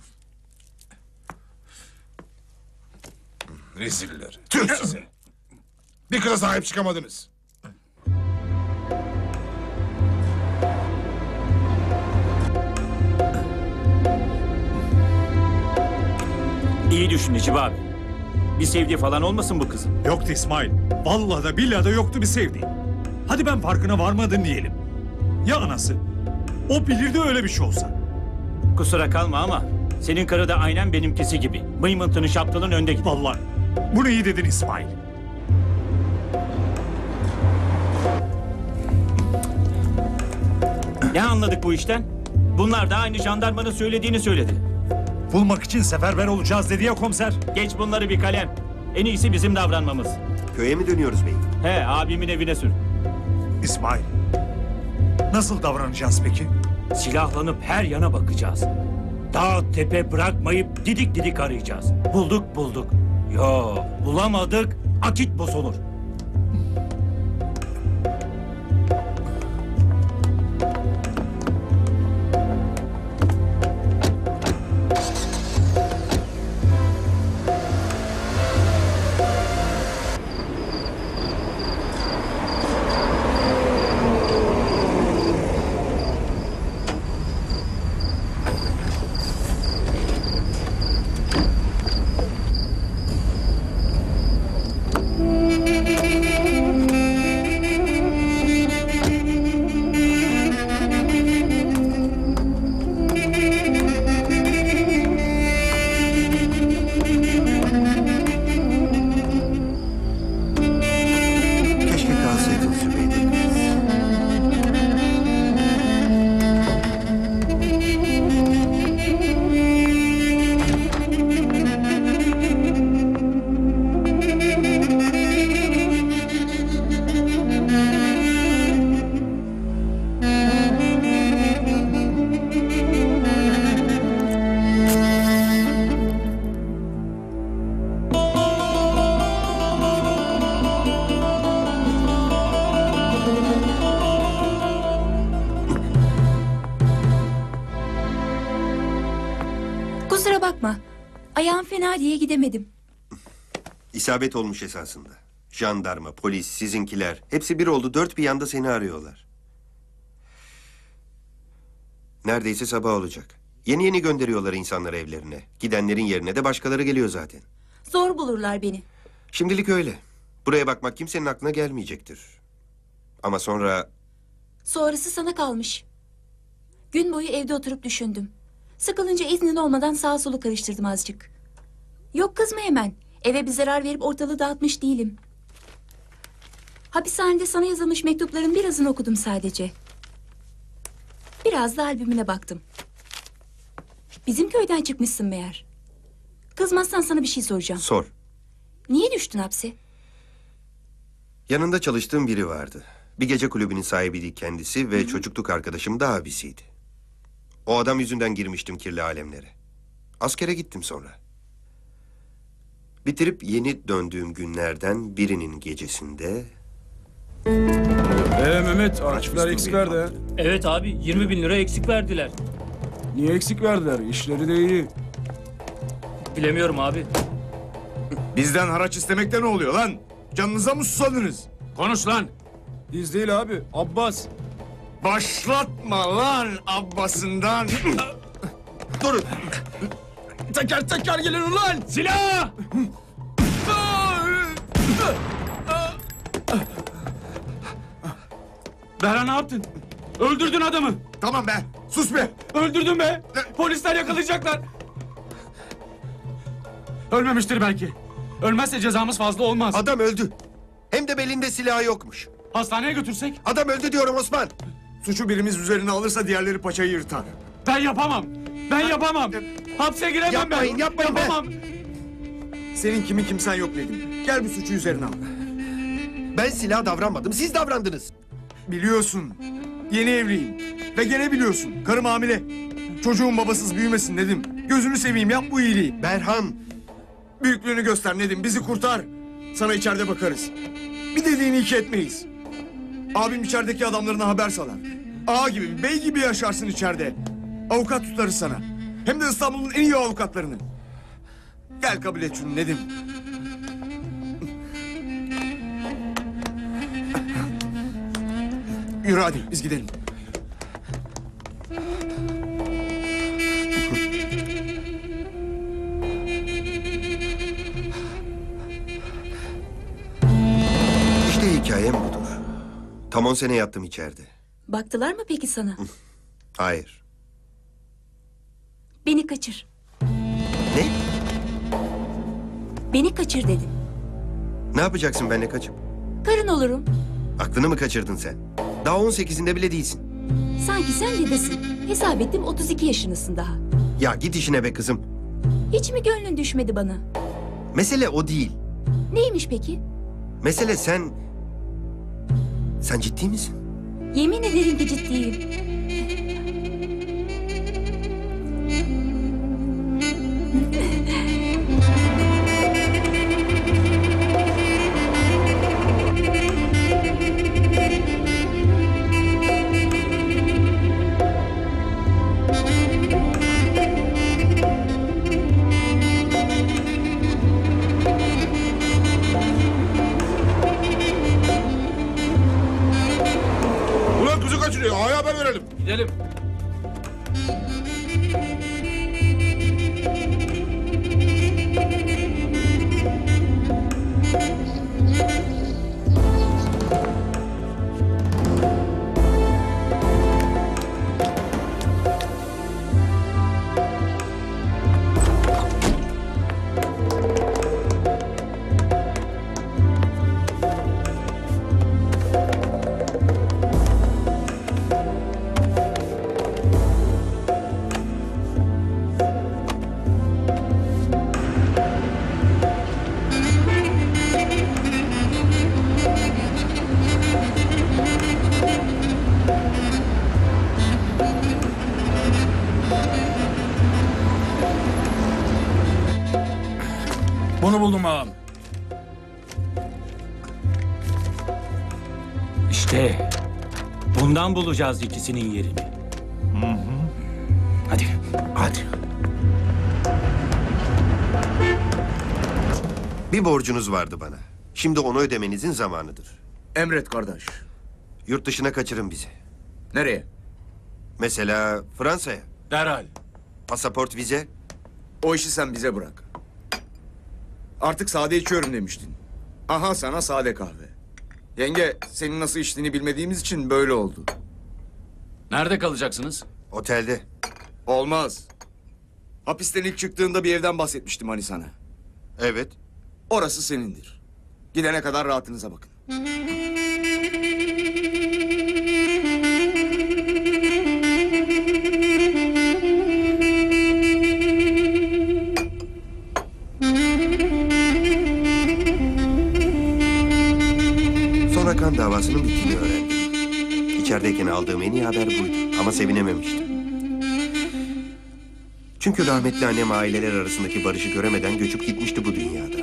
Reziller. Tüh size. Bir kıza sahip çıkamadınız. İyi düşün Necip abi. Bir sevdiği falan olmasın bu kızın. Yoktu İsmail. Vallahi da billahi da yoktu bir sevdiği. Hadi ben farkına varmadın diyelim. Ya anası? O bilirdi öyle bir şey olsa. Kusura kalma ama senin karı da aynen benimkisi gibi. Mıymıntının şaptalın önde gidiyor. Vallahi bunu iyi dedin İsmail. Ne anladık bu işten? Bunlar da aynı jandarmanın söylediğini söyledi. Bulmak için seferber olacağız dedi ya komiser. Geç bunları bir kalem. En iyisi bizim davranmamız. Köye mi dönüyoruz bey? He, abimin evine sür. İsmail, nasıl davranacağız peki? Silahlanıp her yana bakacağız. Dağ tepe bırakmayıp didik didik arayacağız. Bulduk bulduk. Yo, bulamadık, akit bozulur. Keşke kalsaydın Zübeyde. Kusura bakma. Ayağım fena diye gidemedim. İsabet olmuş esasında. Jandarma, polis, sizinkiler hepsi bir oldu. Dört bir yanda seni arıyorlar. Neredeyse sabah olacak. Yeni yeni gönderiyorlar insanları evlerine. Gidenlerin yerine de başkaları geliyor zaten. Zor bulurlar beni. Şimdilik öyle. Buraya bakmak kimsenin aklına gelmeyecektir. Ama sonra Sonrası sana kalmış. Gün boyu evde oturup düşündüm. Sıkılınca iznin olmadan sağa solu karıştırdım azıcık. Yok kızma hemen. Eve bir zarar verip ortalığı dağıtmış değilim. Hapishanede sana yazılmış mektupların birazını okudum sadece. Biraz da albümüne baktım. Bizim köyden çıkmışsın meğer. Kızmazsan sana bir şey soracağım. Sor. Niye düştün hapse? Yanında çalıştığım biri vardı. Bir gece kulübünün sahibiydi kendisi ve çocukluk arkadaşım da abisiydi. O adam yüzünden girmiştim kirli alemlere. Askere gittim sonra. Bitirip yeni döndüğüm günlerden birinin gecesinde... Ee Mehmet, arşivler eksik verdi ha. Evet abi yirmi bin lira eksik verdiler. Niye eksik verdiler? İşleri de iyi. Bilemiyorum abi. Bizden haraç istemekte ne oluyor lan? Canınıza mı susadınız? Konuş lan. Biz değil abi, Abbas. Başlatma lan Abbas'ından. Durun! Teker teker gelin ulan! Silah! Berhan ne yaptın? Öldürdün adamı. Tamam be, sus be. Öldürdün be. Polisler yakalayacaklar. Ölmemiştir belki. Ölmezse cezamız fazla olmaz. Adam öldü. Hem de belinde silahı yokmuş. Hastaneye götürsek? Adam öldü diyorum Osman. Suçu birimiz üzerine alırsa diğerleri paçayı yırtar. Ben yapamam. Ben yapamam. Hapse giremem Yapmayın, ben. yapmayın be. Yapamam. Senin kimin kimsen yok Nedim. Gel bu suçu üzerine al. Ben silah davranmadım, siz davrandınız. Biliyorsun. Yeni evliyim. Ve gene biliyorsun. Karım hamile. Çocuğun babasız büyümesin Nedim. Gözünü seveyim yap bu iyiliği. Berhan. Büyüklüğünü göster Nedim. Bizi kurtar. Sana içeride bakarız. Bir dediğini iki etmeyiz. Abim içerideki adamlarına haber salar. Ağa gibi, bey gibi yaşarsın içeride. Avukat tutarız sana. Hem de İstanbul'un en iyi avukatlarını. Gel kabul et şunu Nedim. Yürü hadi biz gidelim. İşte hikayem budur. Tam on sene yattım içeride. Baktılar mı peki sana? Hayır. Beni kaçır. Ne? Beni kaçır dedim. Ne yapacaksın benimle kaçıp? Karın olurum. Aklını mı kaçırdın sen? Daha on sekizinde bile değilsin. Sanki sen dedesin. Hesap ettim otuz iki yaşındasın daha. Ya git işine be kızım. Hiç mi gönlün düşmedi bana? Mesele o değil. Neymiş peki? Mesele sen... Sen ciddi misin? Yemin ederim ki ciddiyim. Ulan kızı kaçırıyor. Ağaya haber verelim. Gidelim. Bunu buldum ağam. İşte bundan bulacağız ikisinin yerini. Hadi, hadi. Bir borcunuz vardı bana. Şimdi onu ödemenizin zamanıdır. Emret kardeş. Yurt dışına kaçırın bizi. Nereye? Mesela Fransa'ya. Derhal. Pasaport, vize. O işi sen bize bırak. Artık sade içiyorum demiştin. Aha sana sade kahve. Yenge, senin nasıl içtiğini bilmediğimiz için böyle oldu. Nerede kalacaksınız? Otelde. Olmaz. Hapisten ilk çıktığında bir evden bahsetmiştim hani sana. Evet. Orası senindir. Gidene kadar rahatınıza bakın. Sonra kan davasının bittiğini öğrendim. İçerideyken aldığım en iyi haber buydu. Ama sevinememiştim. Çünkü rahmetli annem aileler arasındaki barışı göremeden göçüp gitmişti bu dünyadan.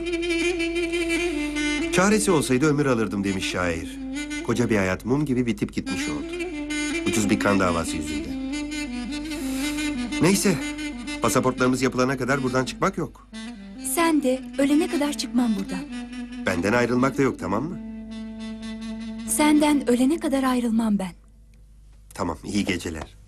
Çaresi olsaydı ömür alırdım demiş şair. Koca bir hayat mum gibi bitip gitmiş oldu. Ucuz bir kan davası yüzünden. Neyse, pasaportlarımız yapılana kadar buradan çıkmak yok. Sen de ölene kadar çıkmam buradan. Benden ayrılmak da yok, tamam mı? Senden ölene kadar ayrılmam ben. Tamam, iyi geceler.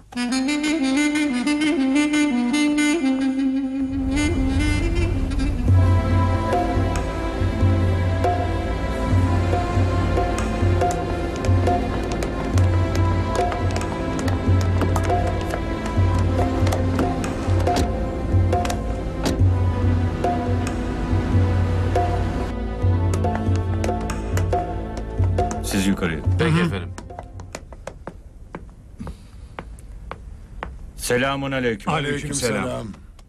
Siz yukarıya. Peki efendim. Selamun aleyküm. Aleykümselam.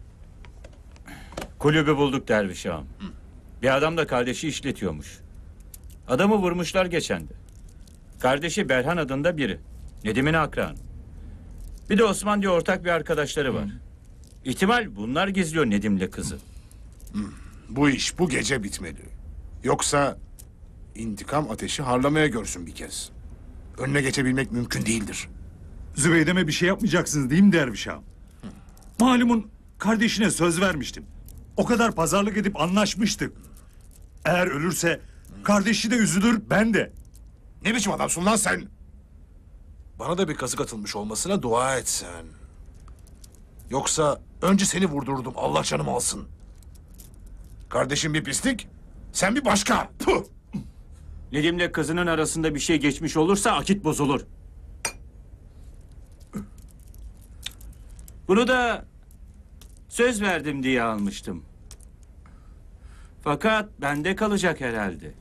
Kulübü bulduk derviş ağam. Bir adam da kardeşi işletiyormuş. Adamı vurmuşlar geçen de. Kardeşi Berhan adında biri. Nedim'in akranı. Bir de Osman diye ortak bir arkadaşları var. İhtimal bunlar gizliyor Nedim'le kızı. Bu iş bu gece bitmeli. Yoksa intikam ateşi harlamaya görsün bir kez. Önüne geçebilmek mümkün değildir. Zübeydem'e bir şey yapmayacaksınız değil mi derviş ağam? Malumun kardeşine söz vermiştim. O kadar pazarlık edip anlaşmıştık. Eğer ölürse kardeşi de üzülür, ben de. Ne biçim adamsın lan sen? Bana da bir kazık atılmış olmasına dua et sen. Yoksa önce seni vurdurdum, Allah canımı alsın. Kardeşim bir pislik, sen bir başka. Puh! Nedim'le kızının arasında bir şey geçmiş olursa akit bozulur. Bunu da söz verdim diye almıştım. Fakat bende kalacak herhalde.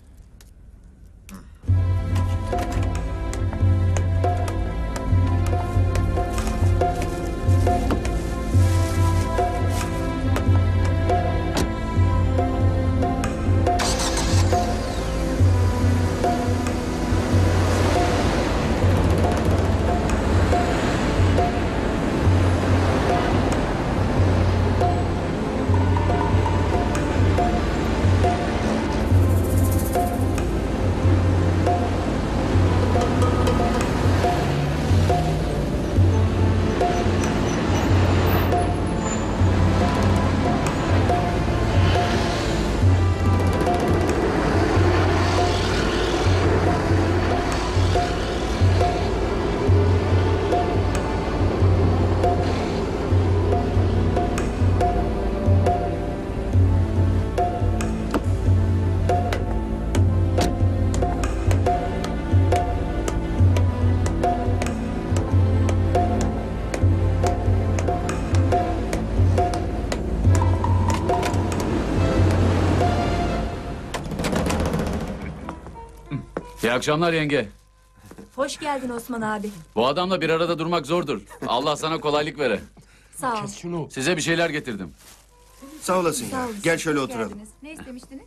İyi akşamlar yenge. Hoş geldin Osman abi. Bu adamla bir arada durmak zordur. Allah sana kolaylık vere. Sağ ol. Size bir şeyler getirdim. Sağ olasın Sağ ya. olun. Gel şöyle Hoş oturalım. geldiniz. Ne istemiştiniz?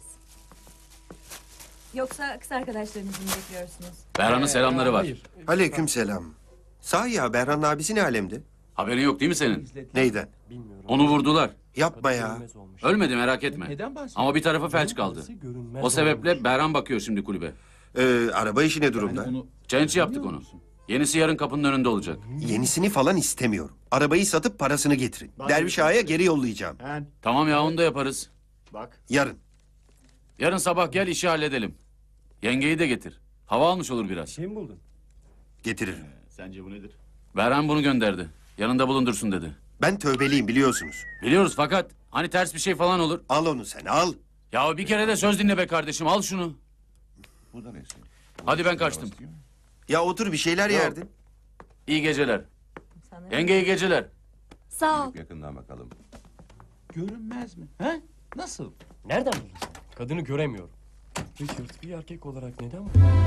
Yoksa kız arkadaşlarınızı mı bekliyorsunuz? Berhan'ın selamları var. Aleyküm selam. Sahi ya, Berhan'ın abisi ne alemde? Haberin yok değil mi senin? Neyden? Onu vurdular. Yapma ya. Ölmedi, merak etme. Ama bir tarafı felç kaldı. O sebeple Berhan bakıyor şimdi kulübe. Ee, araba işi ne durumda? Çençi yaptık onu. Yenisi yarın kapının önünde olacak. Yenisini falan istemiyorum. Arabayı satıp parasını getirin. Derviş Ağa'ya geri yollayacağım. Tamam ya, onu da yaparız. Yarın. Yarın sabah gel, işi halledelim. Yengeyi de getir. Hava almış olur biraz. Şey mi buldun? Getiririm. Sence bu nedir? Berhan bunu gönderdi. Yanında bulundursun dedi. Ben tövbeliyim, biliyorsunuz. Biliyoruz fakat hani ters bir şey falan olur. Al onu sen, al. Ya bir kere de söz dinle be kardeşim, al şunu. Hadi ben kaçtım. Ya otur, bir şeyler yerdin. İyi geceler. Yenge iyi geceler. Sağ ol. Yakından bakalım. Görünmez mi? He? Nasıl? Nereden buldun? Kadını göremiyorum. Richard bir erkek olarak neden?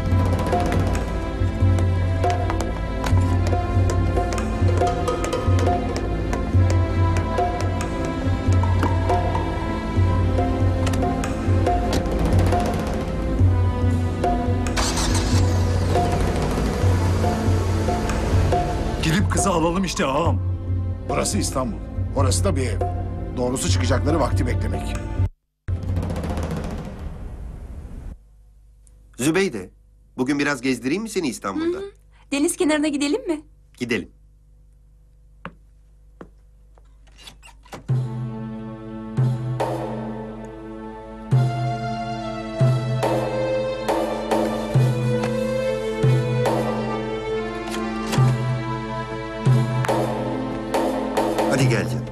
Gidip kızı alalım işte ağam. Burası İstanbul. Orası da bir ev. Doğrusu çıkacakları vakti beklemek. Zübeyde, bugün biraz gezdireyim mi seni İstanbul'da? Deniz kenarına gidelim mi? Gidelim. Hadi gel canım.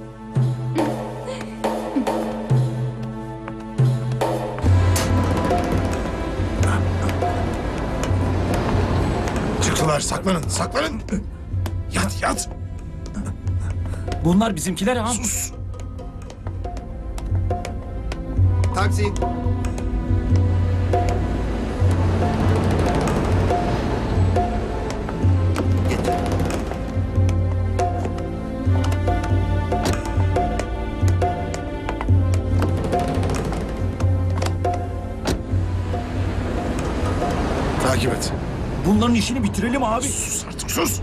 Çıktılar, saklanın, saklanın. Yat, yat. Bunlar bizimkiler ağam. Sus. Taksi. Geç. Takip et. Bunların işini bitirelim abi. Sus artık, sus.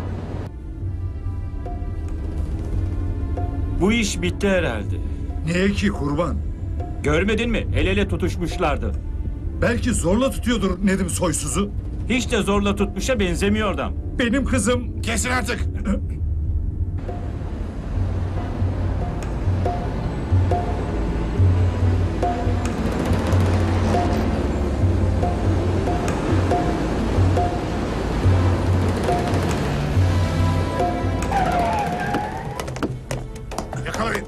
Bu iş bitti herhalde. Niye ki kurban? Görmedin mi? El ele tutuşmuşlardı. Belki zorla tutuyordur Nedim soysuzu. Hiç de zorla tutmuşa benzemiyor adam. Benim kızım... Kesin artık. Yakalayın.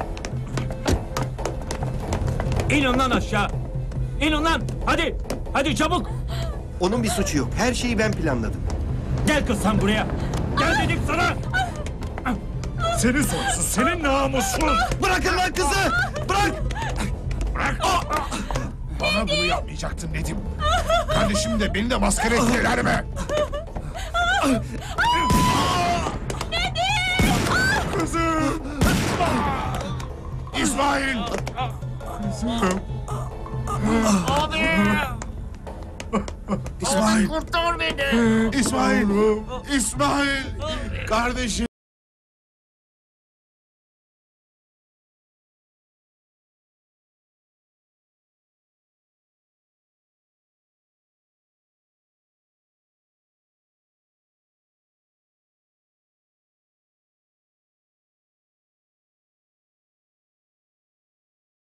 İnin lan aşağı. İnin lan. Hadi. Hadi çabuk. Onun bir suçu yok. Her şeyi ben planladım. Gel kız sen buraya. Gel dedik sana. Senin soysuz, senin namusun. Bırakın lan kızı! Bırak! Bırak. Bana bunu yapmayacaktın Nedim. Kardeşim de beni de maskara ettiler mi? Kızım! İsmail! Kızım! Abi! İsmail! Kurtar beni! İsmail! İsmail! Kardeşim!